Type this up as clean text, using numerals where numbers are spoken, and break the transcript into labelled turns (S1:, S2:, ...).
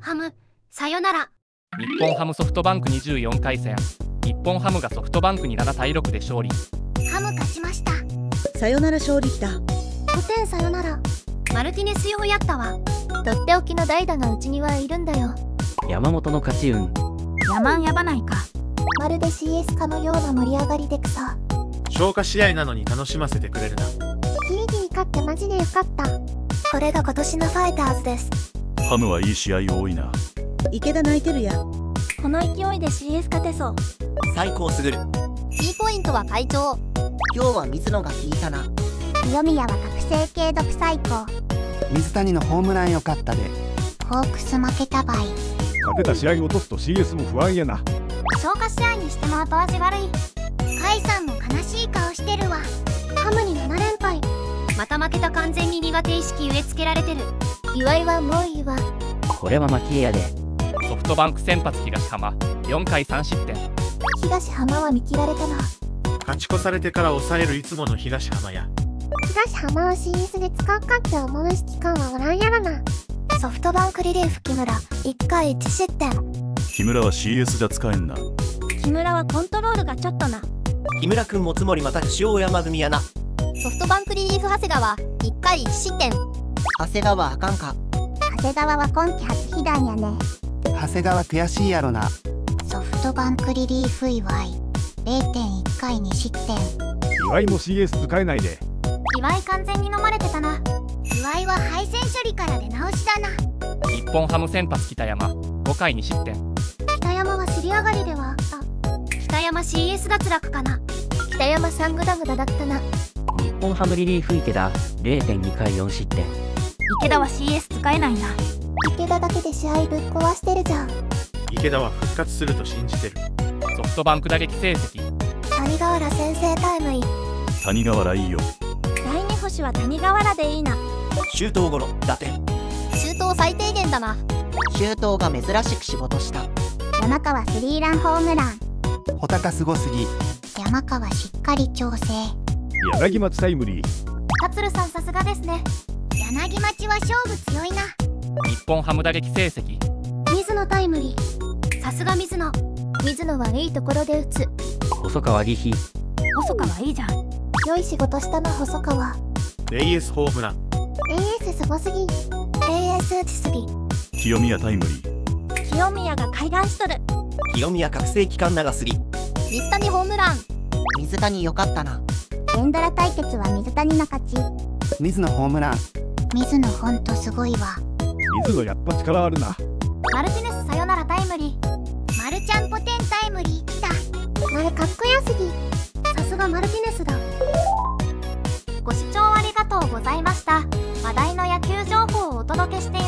S1: ハム、さよなら。
S2: 日本ハムソフトバンク24回戦。日本ハムがソフトバンクに7対6で勝利。
S1: ハム勝ちました。
S3: さよなら勝利だ。
S1: 5点さよなら。マルティネス用やったわ。
S4: とっておきの代打がうちにはいるんだよ。
S5: 山本の勝ち運。
S6: やまんやばないか。
S4: まるで CS 化のような盛り上がりでくさ。
S7: 消化試合なのに楽しませてくれるな。
S4: ギリギリ勝ってマジでよかった。これが今年のファイターズです。
S8: ハムはいい試合多いな。
S3: 池田泣いてるや。
S6: この勢いで CS 勝てそう。
S9: 最高すぐる。
S1: キーポイントは会長。
S10: 今日は水野が効いたな。
S4: 清宮は覚醒系毒最高。
S10: 水谷のホームラン良かったで。
S4: ホークス負けたばい。
S11: 勝てた試合落とすと CS も不安やな。
S1: 消化試合にしても後味悪い。甲斐さんも悲しい顔してるわ。ハムに7連敗。また負けた。完全に苦手意識植え付けられてる。
S4: 岩井はもういいわ。
S5: これは負けやで。
S2: ソフトバンク先発東浜4回3失点。
S4: 東浜は見切られたな。
S7: 勝ち越されてから抑えるいつもの東浜や。
S4: 東浜を CS で使うかって思う指揮官はおらんやろな。ソフトバンクリリーフ木村1回1失点。
S8: 木村は CS じゃ使えんな。
S6: 木村はコントロールがちょっとな。
S9: 木村くんもつもりまた塩山組やな。
S1: ソフトバンクリリーフ長谷川1回1失点。
S10: 長谷川あかんか。
S4: 長谷川は今季初被弾やね。
S10: 長谷川悔しいやろな。
S4: ソフトバンクリリーフ岩井 0.1 回2失点。
S11: 岩井も CS 使えないで。
S1: 岩井完全に飲まれてたな。岩井は配線処理から出直しだな。
S2: 日本ハム先発北山5回2失点。
S1: 北山は尻上がりではあった。北山 CS 脱落かな。
S4: 北山さんグダグダだったな。
S5: 日本ハムリリーフ池田 0.2 回4失点。
S6: 池田は CS 使えないな。
S4: 池田だけで試合ぶっ壊してるじゃん。
S7: 池田は復活すると信じてる。
S2: ソフトバンク打撃成績。
S4: 谷川原先生タイムイン。
S8: 谷川原いいよ。
S6: 第2星は谷川原でいいな。
S9: 周東後の打点。
S1: 周東最低限だな。
S10: 周東が珍しく仕事した。
S4: 山川スリーランホームラン。
S10: 穂高すごすぎ。
S4: 山川しっかり調整。
S11: 柳町タイムリー。
S1: 勝さんさすがですね。柳町は勝負強いな。
S2: 日本ハム打撃成績。
S1: 水野タイムリー。さすが水野。
S4: 水野はいいところで打つ。
S5: 細川リヒ。
S6: 細川いいじゃん。
S4: 良い仕事したな細川。
S7: レイエスホームラン。
S4: AS すごすぎ。AS 打ちすぎ。
S8: 清宮タイムリー。
S6: 清宮が開眼しとる。
S9: 清宮覚醒期間長すぎ。
S1: 水谷ホームラン。
S10: 水谷よかったな。
S4: ベンドラ対決は水谷の勝ち。
S10: 水野ホームラン。
S4: 水野ほんとすごいわ。
S11: 水野やっぱ力あるな。
S1: マルティネスさよならタイムリー。マルちゃんポテンタイムリーきた。
S4: マルかっこよすぎ。
S1: さすがマルティネスだ。ご視聴ありがとうございました。話題の野球情報をお届けしてい